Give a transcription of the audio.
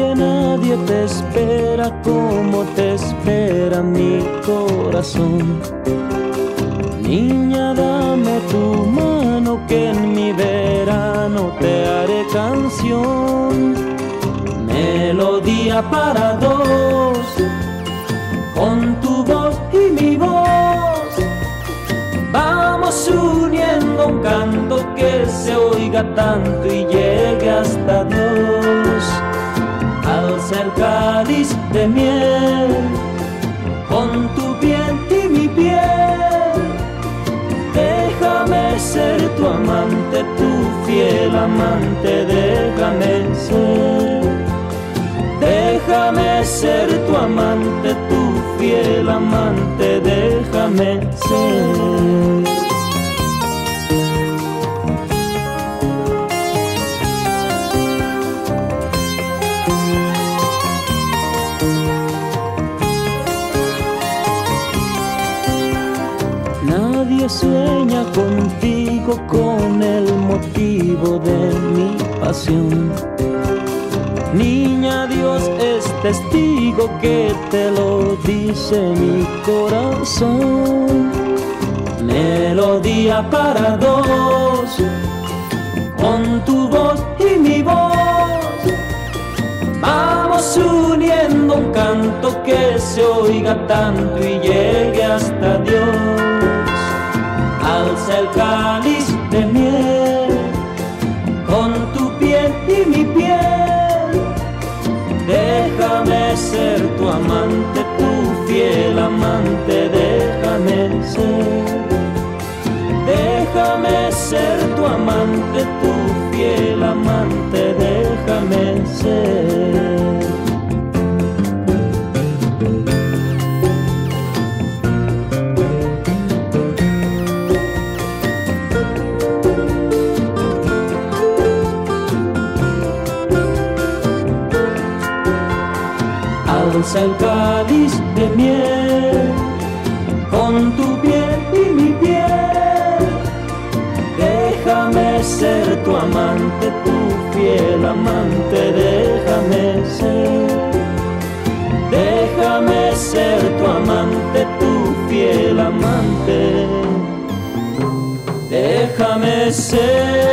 que nadie te espera como te espera mi corazón. Niña, dame tu mano que en mi verano te haré canción. Melodía para dos, con tu voz y mi voz. Vamos uniendo un canto que se oiga tanto y llegue hasta Dios. Alza el cáliz de miel con tu piel y mi piel. Déjame ser tu amante, tu fiel amante, déjame ser. Déjame ser tu amante, tu fiel amante, déjame ser. Nadie sueña contigo con el motivo de mi pasión. Niña, Dios es testigo que te lo dice mi corazón. Melodía para dos, con tu voz y mi voz. Vamos uniendo un canto que se oiga tanto y llegue hasta Dios. Alza el cáliz de miel con tu piel y mi piel. Déjame ser tu amante, tu fiel amante, déjame ser. Déjame ser tu amante, tu fiel amante, déjame ser. Alza el cáliz de miel con tu piel y mi piel. Déjame ser tu amante, tu fiel amante, déjame ser. Déjame ser tu amante, tu fiel amante, déjame ser.